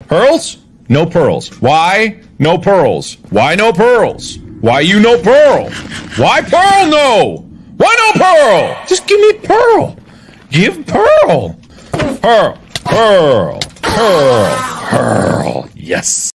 Pearls? No pearls. Why? No pearls. Why no pearls? Why you no pearl? Why pearl no? Why no pearl? Just give me pearl. Give pearl. Pearl. Pearl. Pearl. Pearl. Yes.